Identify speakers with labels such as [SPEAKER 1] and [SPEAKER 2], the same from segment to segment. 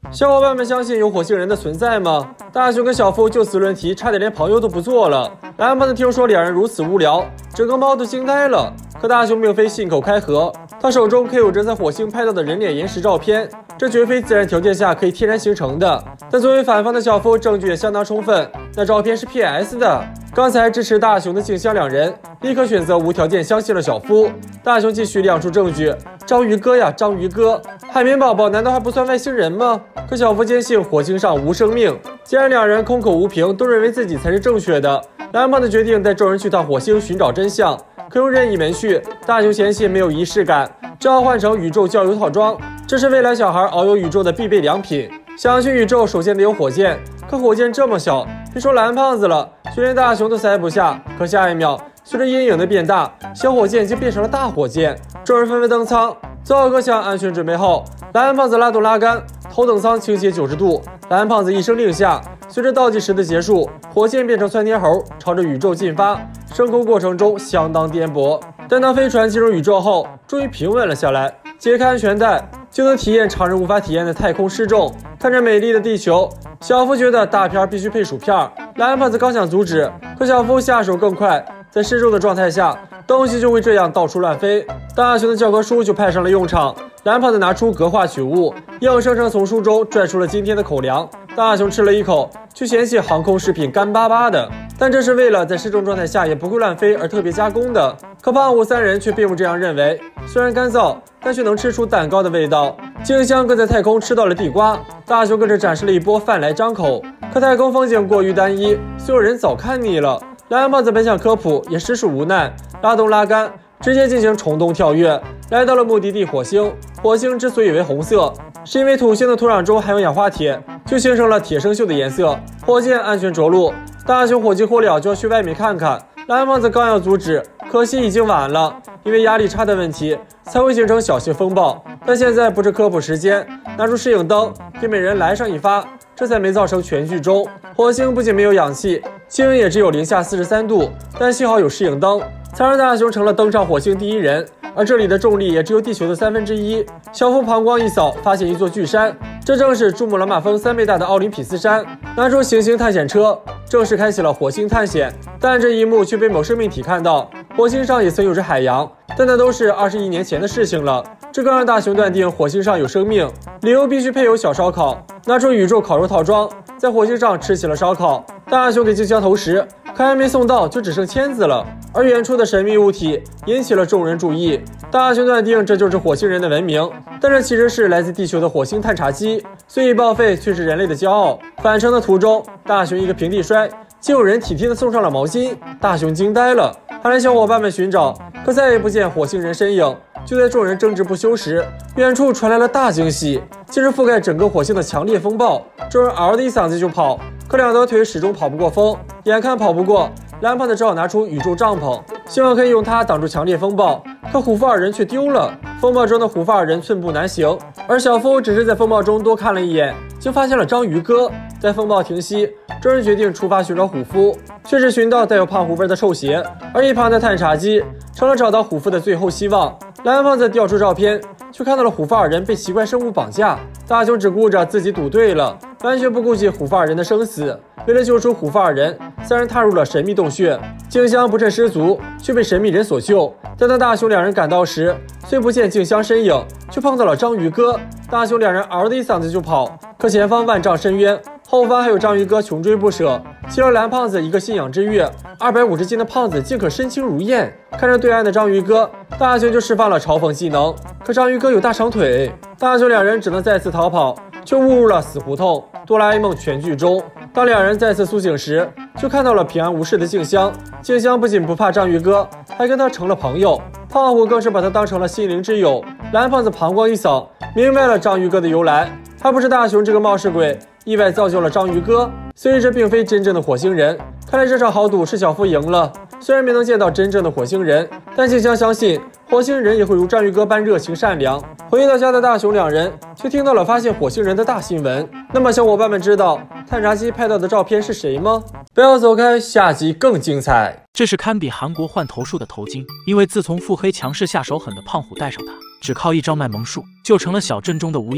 [SPEAKER 1] 小伙伴们相信有火星人的存在吗？大雄跟小夫就此论题，差点连朋友都不做了。蓝胖子听说两人如此无聊，整个猫都惊呆了。可大雄并非信口开河，他手中可有着在火星拍到的人脸岩石照片，这绝非自然条件下可以天然形成的。但作为反方的小夫，证据也相当充分，那照片是 PS 的。刚才支持大雄的静香两人立刻选择无条件相信了小夫。大雄继续亮出证据：章鱼哥呀，章鱼哥，海绵宝宝难道还不算外星人吗？可小夫坚信火星上无生命。既然两人空口无凭，都认为自己才是正确的，蓝胖子决定带众人去趟火星寻找真相。可用任意门序，大雄嫌弃没有仪式感，只好换成宇宙郊游套装，这是未来小孩遨游宇宙的必备良品。想去宇宙，首先得有火箭，可火箭这么小，别说蓝胖子了，就连大雄都塞不下。可下一秒，随着阴影的变大，小火箭就变成了大火箭。众人纷纷登舱，做好各项安全准备后，蓝胖子拉动拉杆，头等舱倾斜90度。蓝胖子一声令下，随着倒计时的结束，火箭变成窜天猴，朝着宇宙进发。升空过程中相当颠簸，但当飞船进入宇宙后，终于平稳了下来。解开安全带，就能体验常人无法体验的太空失重。看着美丽的地球，小夫觉得大片必须配薯片。蓝胖子刚想阻止，可小夫下手更快，在失重的状态下，东西就会这样到处乱飞。大雄的教科书就派上了用场。蓝胖子拿出格化取物，硬生生从书中拽出了今天的口粮。大雄吃了一口，却嫌弃航空食品干巴巴的，但这是为了在失重状态下也不会乱飞而特别加工的。可胖虎三人却并不这样认为，虽然干燥，但却能吃出蛋糕的味道。静香更在太空吃到了地瓜，大雄跟着展示了一波饭来张口。可太空风景过于单一，所有人早看腻了。蓝胖子本想科普，也实属无奈，拉动拉杆，直接进行虫洞跳跃，来到了目的地火星。火星之所以为红色，是因为土星的土壤中含有氧化铁，就形成了铁生锈的颜色。火箭安全着陆，大雄火急火燎就要去外面看看。蓝胖子刚要阻止，可惜已经晚了，因为压力差的问题才会形成小型风暴。但现在不是科普时间，拿出摄影灯给每人来上一发，这才没造成全剧终。火星不仅没有氧气，气温也只有-43度，但幸好有摄影灯，才让大雄成了登上火星第一人。而这里的重力也只有地球的1/3。小夫膀胱一扫，发现一座巨山，这正是珠穆朗玛峰3倍大的奥林匹斯山。拿出行星探险车，正式开启了火星探险。但这一幕却被某生命体看到，火星上也曾有着海洋，但那都是21亿年前的事情了。这更让大雄断定火星上有生命，理由必须配有小烧烤。拿出宇宙烤肉套装，在火星上吃起了烧烤。大雄给静香投食，可还没送到，就只剩签子了。而远处的神秘物体引起了众人注意，大雄断定这就是火星人的文明，但这其实是来自地球的火星探查机，虽已报废，却是人类的骄傲。返程的途中，大雄一个平地摔，竟有人体贴地送上了毛巾，大雄惊呆了，还让小伙伴们寻找，可再也不见火星人身影。就在众人争执不休时，远处传来了大惊喜，竟是覆盖整个火星的强烈风暴。众人嗷的一嗓子就跑，可两条腿始终跑不过风，眼看跑不过，蓝胖子只好拿出宇宙帐篷，希望可以用它挡住强烈风暴。可虎父二人却丢了，风暴中的虎父二人寸步难行，而小夫只是在风暴中多看了一眼，就发现了章鱼哥。在风暴停息，众人决定出发寻找虎夫，却是寻到带有胖虎味的臭鞋，而一旁的探查机成了找到虎夫的最后希望。蓝胖子调出照片，却看到了虎父二人被奇怪生物绑架。大雄只顾着自己赌对了，完全不顾及虎父二人的生死。为了救出虎父二人，三人踏入了神秘洞穴。静香不慎失足，却被神秘人所救。但当大雄两人赶到时，虽不见静香身影，却碰到了章鱼哥。大雄两人嗷的一嗓子就跑，可前方万丈深渊，后方还有章鱼哥穷追不舍。岂料蓝胖子一个信仰之跃，250斤的胖子竟可身轻如燕。看着对岸的章鱼哥，大雄就释放了嘲讽技能，可章鱼哥有大长腿，大雄两人只能再次逃跑，却误入了死胡同。哆啦 A 梦全剧终。当两人再次苏醒时，就看到了平安无事的静香。静香不仅不怕章鱼哥，还跟他成了朋友。胖虎更是把他当成了心灵之友。蓝胖子膀胱一扫，明白了章鱼哥的由来，还不是大雄这个冒失鬼意外造就了章鱼哥。所以这并非真正的火星人。看来这场豪赌是小夫赢了。虽然没能见到真正的火星人，但静香相信火星人也会如章鱼哥般热情善良。回到家的大雄两人却听到了发现火星人的大新闻。那么小伙伴们知道探查机拍到的照片是谁吗？不要走开，下集更精彩。
[SPEAKER 2] 这是堪比韩国换头术的头巾，因为自从腹黑强势下手狠的胖虎戴上它，只靠一招卖萌术就成了小镇中的吴彦祖。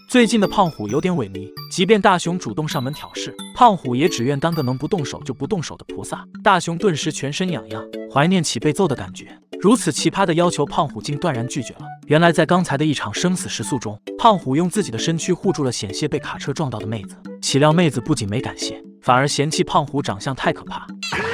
[SPEAKER 2] 最近的胖虎有点萎靡，即便大雄主动上门挑事，胖虎也只愿当个能不动手就不动手的菩萨。大雄顿时全身痒痒，怀念起被揍的感觉。如此奇葩的要求，胖虎竟断然拒绝了。原来在刚才的一场生死时速中，胖虎用自己的身躯护住了险些被卡车撞到的妹子，岂料妹子不仅没感谢，反而嫌弃胖虎长相太可怕。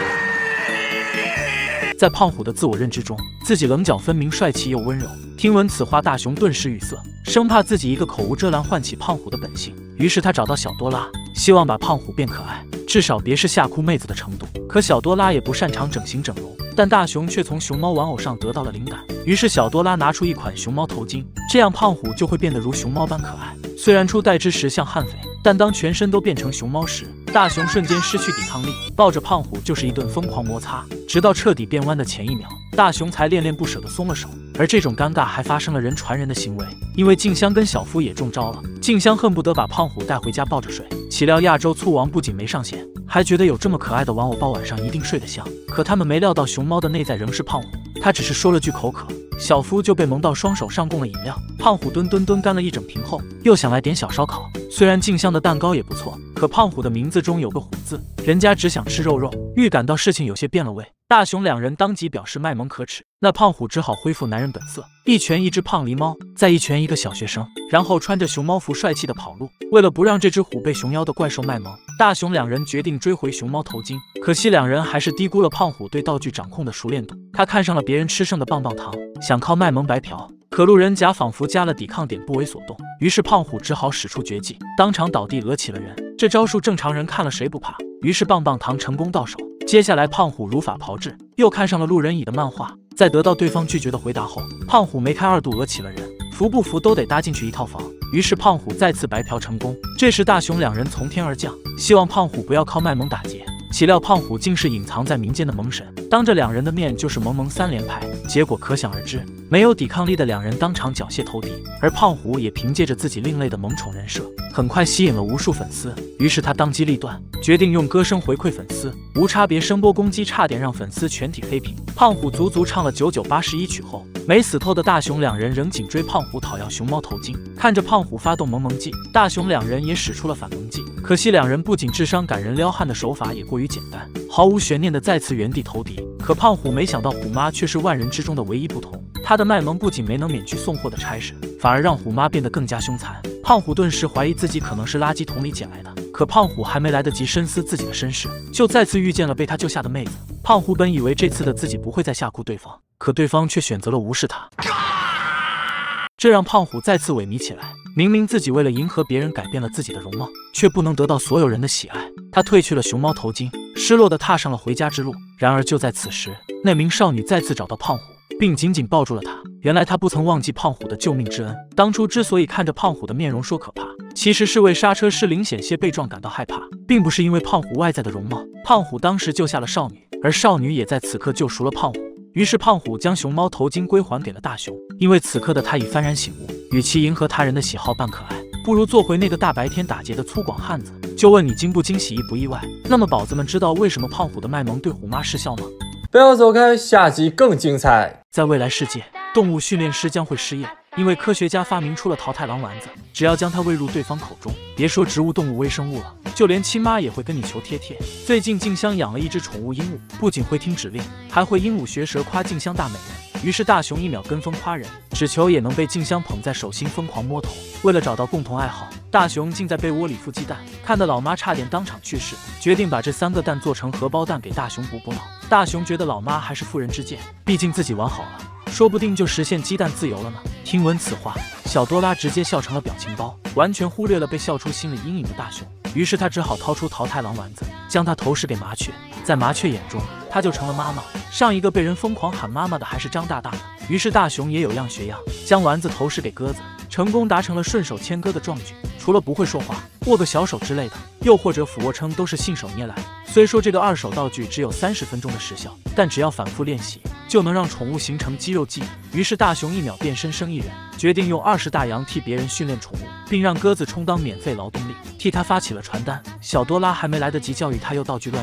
[SPEAKER 2] 在胖虎的自我认知中，自己棱角分明、帅气又温柔。听闻此话，大雄顿时语塞，生怕自己一个口无遮拦唤起胖虎的本性。于是他找到小多拉，希望把胖虎变可爱，至少别是吓哭妹子的程度。可小多拉也不擅长整形整容，但大雄却从熊猫玩偶上得到了灵感。于是小多拉拿出一款熊猫头巾，这样胖虎就会变得如熊猫般可爱。虽然初代之时像悍匪，但当全身都变成熊猫时，大雄瞬间失去抵抗力，抱着胖虎就是一顿疯狂摩擦，直到彻底变弯的前一秒，大雄才恋恋不舍地松了手。而这种尴尬还发生了人传人的行为，因为静香跟小夫也中招了。静香恨不得把胖虎带回家抱着睡，岂料亚洲醋王不仅没上线，还觉得有这么可爱的玩偶抱晚上一定睡得香。可他们没料到熊猫的内在仍是胖虎，他只是说了句口渴，小夫就被萌到双手上供了饮料。胖虎蹲干了一整瓶后，又想来点小烧烤。虽然静香的蛋糕也不错，可胖虎的名字中有个虎字，人家只想吃肉肉。预感到事情有些变了味，大雄两人当即表示卖萌可耻。那胖虎只好恢复男人本色，一拳一只胖狸猫，再一拳一个小学生，然后穿着熊猫服帅气的跑路。为了不让这只虎被熊妖的怪兽卖萌，大雄两人决定追回熊猫头巾。可惜两人还是低估了胖虎对道具掌控的熟练度，他看上了别人吃剩的棒棒糖，想靠卖萌白嫖。可路人甲仿佛加了抵抗点，不为所动。于是胖虎只好使出绝技，当场倒地讹起了人。这招数正常人看了谁不怕？于是棒棒糖成功到手。接下来胖虎如法炮制，又看上了路人乙的漫画。在得到对方拒绝的回答后，胖虎没开二度讹起了人，服不服都得搭进去一套房。于是胖虎再次白嫖成功。这时大雄两人从天而降，希望胖虎不要靠卖萌打劫。岂料胖虎竟是隐藏在民间的萌神，当着两人的面就是萌萌三连拍，结果可想而知。没有抵抗力的两人当场缴械投敌，而胖虎也凭借着自己另类的萌宠人设，很快吸引了无数粉丝。于是他当机立断，决定用歌声回馈粉丝，无差别声波攻击，差点让粉丝全体黑屏。胖虎足足唱了9981曲后，没死透的大雄两人仍紧追胖虎讨要熊猫头巾。看着胖虎发动萌萌技，大雄两人也使出了反萌技。可惜两人不仅智商感人，撩汉的手法也过于简单，毫无悬念的再次原地投敌。可胖虎没想到虎妈却是万人之中的唯一不同，他的卖萌不仅没能免去送货的差事，反而让虎妈变得更加凶残。胖虎顿时怀疑自己可能是垃圾桶里捡来的，可胖虎还没来得及深思自己的身世，就再次遇见了被他救下的妹子。胖虎本以为这次的自己不会再吓哭对方，可对方却选择了无视他，这让胖虎再次萎靡起来。明明自己为了迎合别人改变了自己的容貌，却不能得到所有人的喜爱。他褪去了熊猫头巾，失落地踏上了回家之路。然而就在此时，那名少女再次找到胖虎，并紧紧抱住了他。原来他不曾忘记胖虎的救命之恩，当初之所以看着胖虎的面容说可怕，其实是为刹车失灵险些被撞感到害怕，并不是因为胖虎外在的容貌。胖虎当时救下了少女，而少女也在此刻救赎了胖虎。于是胖虎将熊猫头巾归还给了大雄，因为此刻的他已幡然醒悟，与其迎合他人的喜好扮可爱，不如做回那个大白天打劫的粗犷汉子。就问你惊不惊喜，意不意外？那么宝子们知道为什么胖虎的卖萌对虎妈失效吗？
[SPEAKER 1] 不要走开，下集更精彩。
[SPEAKER 2] 在未来世界，动物训练师将会失业，因为科学家发明出了桃太郎丸子，只要将它喂入对方口中，别说植物、动物、微生物了，就连亲妈也会跟你求贴贴。最近静香养了一只宠物鹦鹉，不仅会听指令，还会鹦鹉学舌夸静香大美人。于是大雄一秒跟风夸人，只求也能被静香捧在手心疯狂摸头。为了找到共同爱好，大雄竟在被窝里孵鸡蛋，看得老妈差点当场去世，决定把这3个蛋做成荷包蛋给大雄补脑。大雄觉得老妈还是妇人之见，毕竟自己玩好了，说不定就实现鸡蛋自由了呢。听闻此话，小多拉直接笑成了表情包，完全忽略了被笑出心理阴影的大雄。于是他只好掏出桃太郎丸子，将它投食给麻雀。在麻雀眼中，他就成了妈妈。上一个被人疯狂喊妈妈的还是张大大呢。于是大雄也有样学样，将丸子投食给鸽子，成功达成了顺手牵鸽的壮举。除了不会说话，握个小手之类的，又或者俯卧撑，都是信手拈来。虽说这个2手道具只有30分钟的时效，但只要反复练习，就能让宠物形成肌肉记忆。于是大雄一秒变身生意人，决定用20大洋替别人训练宠物，并让鸽子充当免费劳动力，替他发起了传单。小多拉还没来得及教育他，又道具乱用，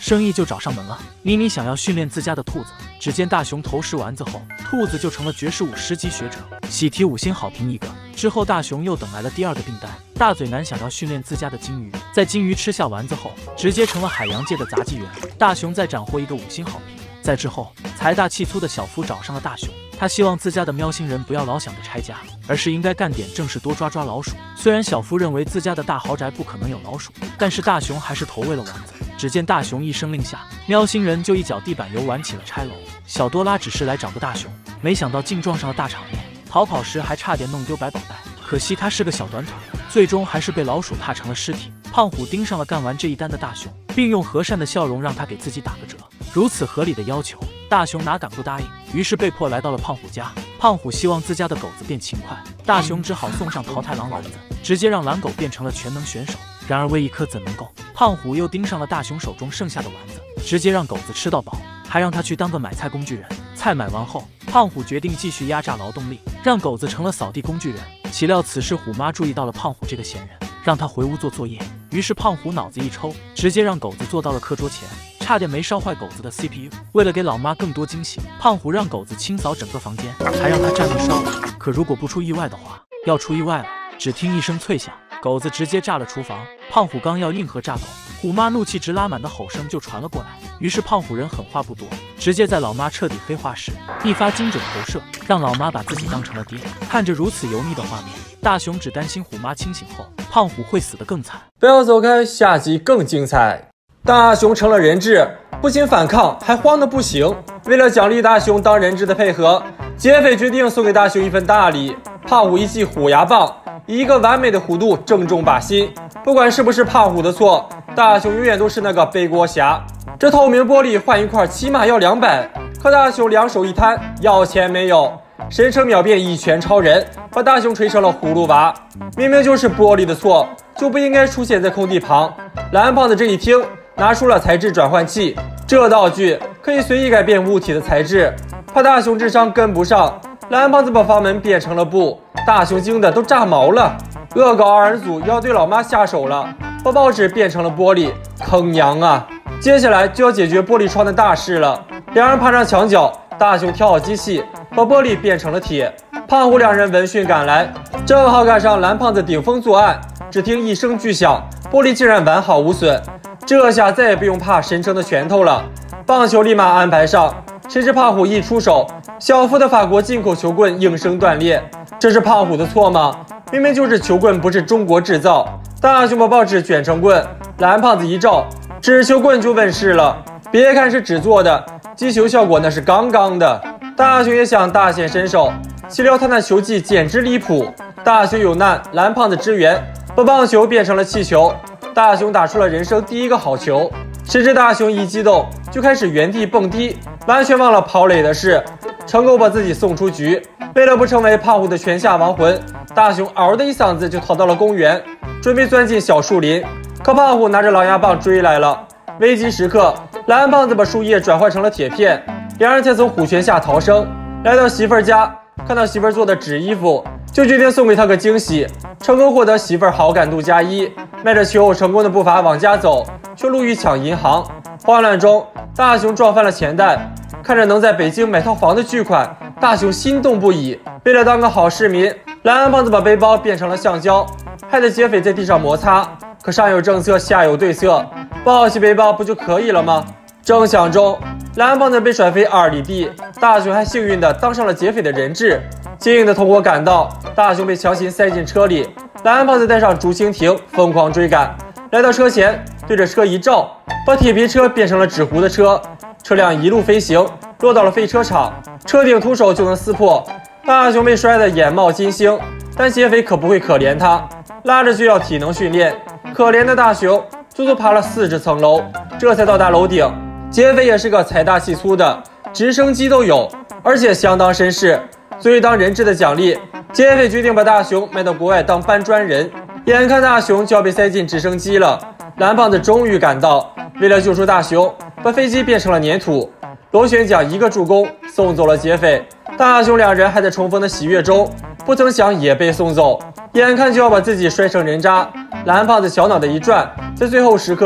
[SPEAKER 2] 生意就找上门了。妮妮想要训练自家的兔子，只见大熊投食丸子后，兔子就成了绝世武10级学者，喜提5星好评一个。之后大熊又等来了第2个订单，大嘴男想要训练自家的金鱼，在金鱼吃下丸子后，直接成了海洋界的杂技员。大熊再斩获一个5星好评。在之后，财大气粗的小夫找上了大熊，他希望自家的喵星人不要老想着拆家，而是应该干点正事，多抓抓老鼠。虽然小夫认为自家的大豪宅不可能有老鼠，但是大熊还是投喂了丸子。只见大熊一声令下，喵星人就一脚地板油玩起了拆楼。小多拉只是来找个大熊，没想到竟撞上了大场面，逃跑时还差点弄丢百宝袋，可惜他是个小短腿，最终还是被老鼠踏成了尸体。胖虎盯上了干完这一单的大熊，并用和善的笑容让他给自己打个折。如此合理的要求，大熊哪敢不答应，于是被迫来到了胖虎家。胖虎希望自家的狗子变勤快，大熊只好送上桃太郎丸子，直接让蓝狗变成了全能选手。然而喂一颗怎能够？胖虎又盯上了大熊手中剩下的丸子，直接让狗子吃到饱，还让他去当个买菜工具人。菜买完后，胖虎决定继续压榨劳动力，让狗子成了扫地工具人。岂料此时虎妈注意到了胖虎这个闲人，让他回屋做作业。于是胖虎脑子一抽，直接让狗子坐到了课桌前，差点没烧坏狗子的 CPU。为了给老妈更多惊喜，胖虎让狗子清扫整个房间，还让他站立刷碗。可如果不出意外的话，要出意外了。只听一声脆响，狗子直接炸了厨房。胖虎刚要应和炸狗，虎妈怒气值拉满的吼声就传了过来。于是胖虎人狠话不多，直接在老妈彻底黑化时一发精准投射，让老妈把自己当成了爹。看着如此油腻的画面，大熊只担心虎妈清醒后，胖虎会死得更惨。
[SPEAKER 1] 不要走开，下集更精彩。大熊成了人质，不仅反抗，还慌得不行。为了奖励大熊当人质的配合，劫匪决定送给大熊一份大礼——胖虎一记虎牙棒，以一个完美的弧度正中靶心。不管是不是胖虎的错，大熊永远都是那个背锅侠。这透明玻璃换一块起码要200，可大熊两手一摊，要钱没有，神称秒变一拳超人，把大熊锤成了葫芦娃。明明就是玻璃的错，就不应该出现在空地旁。蓝胖子这一听，拿出了材质转换器，这道具可以随意改变物体的材质。怕大熊智商跟不上，蓝胖子把房门变成了布，大熊惊得都炸毛了。恶搞二人组要对老妈下手了，把报纸变成了玻璃，坑娘啊！接下来就要解决玻璃窗的大事了。两人爬上墙角，大熊调好机器，把玻璃变成了铁。胖虎两人闻讯赶来，正好赶上蓝胖子顶风作案。只听一声巨响，玻璃竟然完好无损。这下再也不用怕神称的拳头了。棒球立马安排上，谁知胖虎一出手，小夫的法国进口球棍应声断裂。这是胖虎的错吗？明明就是球棍不是中国制造。大熊把报纸卷成棍，蓝胖子一照，纸球棍就问世了。别看是纸做的，击球效果那是杠杠的。大熊也想大显身手，岂料他那球技简直离谱。大熊有难，蓝胖子支援，把棒球变成了气球。大熊打出了人生第一个好球，谁知大熊一激动就开始原地蹦迪，完全忘了跑垒的事，成功把自己送出局。为了不成为胖虎的拳下亡魂，大熊嗷的一嗓子就逃到了公园，准备钻进小树林。可胖虎拿着狼牙棒追来了，危急时刻，蓝胖子把树叶转换成了铁片，两人才从虎拳下逃生。来到媳妇儿家，看到媳妇儿做的纸衣服，就决定送给她个惊喜，成功获得媳妇儿好感度+1。迈着求偶成功的步伐往家走，却路遇抢银行。慌乱中，大熊撞翻了钱袋，看着能在北京买套房的巨款，大熊心动不已。为了当个好市民，蓝胖子把背包变成了橡胶，害得劫匪在地上摩擦。可上有政策，下有对策，抱起背包不就可以了吗？正想中，蓝胖子被甩飞2里地，大熊还幸运地当上了劫匪的人质。接应的同伙赶到，大熊被强行塞进车里，蓝胖子带上竹蜻蜓疯狂追赶。来到车前，对着车一照，把铁皮车变成了纸糊的车，车辆一路飞行，落到了废车场，车顶徒手就能撕破。大熊被摔得眼冒金星，但劫匪可不会可怜他，拉着就要体能训练。可怜的大熊足足爬了40层楼，这才到达楼顶。劫匪也是个财大气粗的，直升机都有，而且相当绅士。作为当人质的奖励，劫匪决定把大熊卖到国外当搬砖人。眼看大熊就要被塞进直升机了，蓝胖子终于赶到，为了救出大熊，把飞机变成了粘土。螺旋桨一个助攻，送走了劫匪。大熊两人还在重逢的喜悦中，不曾想也被送走。眼看就要把自己摔成人渣，蓝胖子小脑袋一转，在最后时刻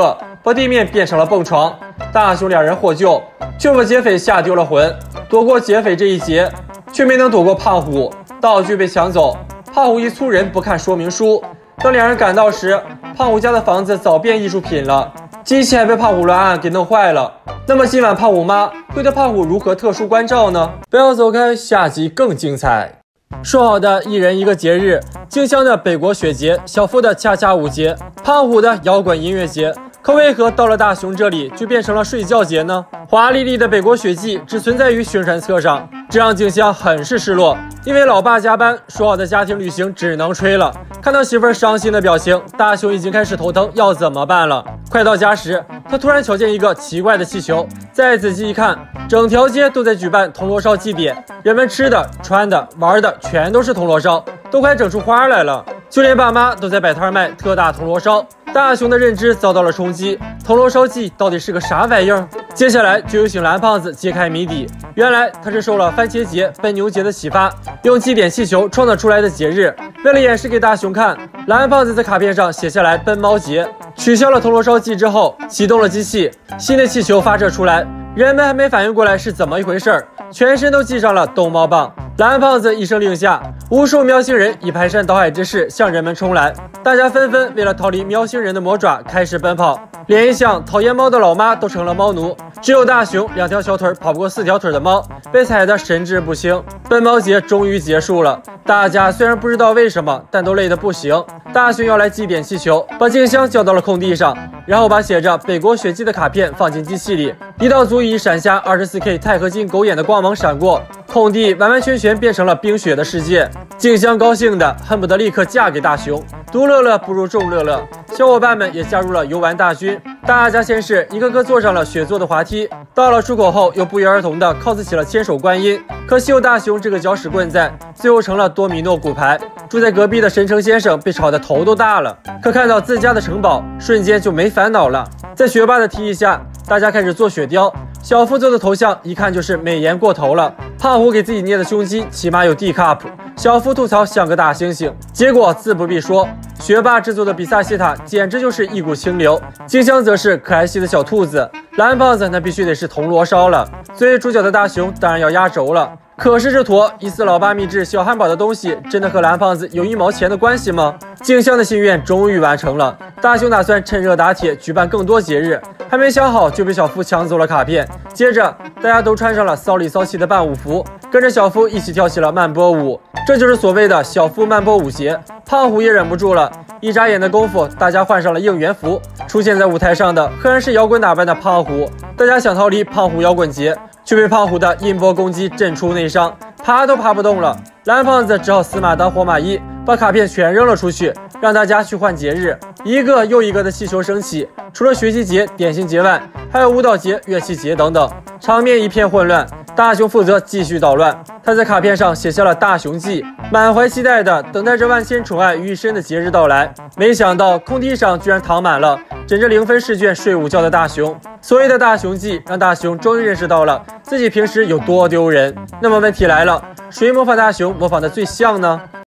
[SPEAKER 1] 把地面变成了蹦床。大雄两人获救，却把劫匪吓丢了魂。躲过劫匪这一劫，却没能躲过胖虎。道具被抢走，胖虎一粗人不看说明书。等两人赶到时，胖虎家的房子早变艺术品了，机器还被胖虎乱按给弄坏了。那么今晚胖虎妈会对胖虎如何特殊关照呢？不要走开，下集更精彩。说好的一人一个节日，静香的北国雪节，小夫的恰恰舞节，胖虎的摇滚音乐节，可为何到了大雄这里就变成了睡觉节呢？华丽丽的北国雪季只存在于宣传册上，这让静香很是失落。因为老爸加班，说好的家庭旅行只能吹了。看到媳妇儿伤心的表情，大雄已经开始头疼，要怎么办了？快到家时，他突然瞧见一个奇怪的气球，再仔细一看，整条街都在举办铜锣烧祭典，人们吃的、穿的、玩的全都是铜锣烧，都快整出花来了。就连爸妈都在摆摊卖特大铜锣烧。大雄的认知遭到了冲击，铜锣烧祭到底是个啥玩意儿？接下来就有请蓝胖子揭开谜底。原来他是受了番茄节、奔牛节的启发，用祭典气球创造出来的节日。为了演示给大雄看，蓝胖子在卡片上写下来奔猫节。取消了铜锣烧祭之后，启动了机器，新的气球发射出来，人们还没反应过来是怎么一回事儿，全身都系上了逗猫棒。蓝胖子一声令下，无数喵星人以排山倒海之势向人们冲来，大家纷纷为了逃离喵星人的魔爪开始奔跑，连一向讨厌猫的老妈都成了猫奴，只有大雄2条小腿跑不过4条腿的猫，被踩得神志不清。奔猫节终于结束了，大家虽然不知道为什么，但都累得不行。大雄要来祭典气球，把静香交到了空地上，然后把写着北国雪季的卡片放进机器里，一道足以闪下24K 钛合金狗眼的光芒闪过，空地完完全全变成了冰雪的世界。静香高兴的恨不得立刻嫁给大雄，独乐乐不如众乐乐，小伙伴们也加入了游玩大军。大家先是一个个坐上了雪做的滑梯，到了出口后又不约而同的 cos 起了千手观音。可惜有大雄这个搅屎棍在，最后成了多米诺骨牌。住在隔壁的神城先生被吵得头都大了，可看到自家的城堡，瞬间就没烦恼了。在学霸的提议下，大家开始做雪雕。小夫做的头像一看就是美颜过头了，胖虎给自己捏的胸肌起码有 D cup， 小夫吐槽像个大猩猩。结果自不必说，学霸制作的比萨斜塔简直就是一股清流，静香则是可爱系的小兔子，蓝胖子那必须得是铜锣烧了。作为主角的大雄当然要压轴了。可是这坨疑似老爸秘制小汉堡的东西，真的和蓝胖子有1毛钱的关系吗？静香的心愿终于完成了，大雄打算趁热打铁举办更多节日，还没想好就被小夫抢走了卡片。接着大家都穿上了骚里骚气的伴舞服，跟着小夫一起跳起了慢波舞，这就是所谓的小夫慢波舞节。胖虎也忍不住了，一眨眼的功夫，大家换上了应援服，出现在舞台上的赫然是摇滚打扮的胖虎。大家想逃离胖虎摇滚节，却被胖虎的音波攻击震出内伤，爬都爬不动了。蓝胖子只好死马当活马医，把卡片全扔了出去，让大家去换节日。一个又一个的气球升起，除了学习节、点心节外，还有舞蹈节、乐器节等等，场面一片混乱。大雄负责继续捣乱，他在卡片上写下了大雄记，满怀期待的等待着万千宠爱于一身的节日到来。没想到空地上居然躺满了枕着0分试卷睡午觉的大雄。所谓的大雄记让大雄终于认识到了自己平时有多丢人。那么问题来了，谁模仿大雄模仿的最像呢？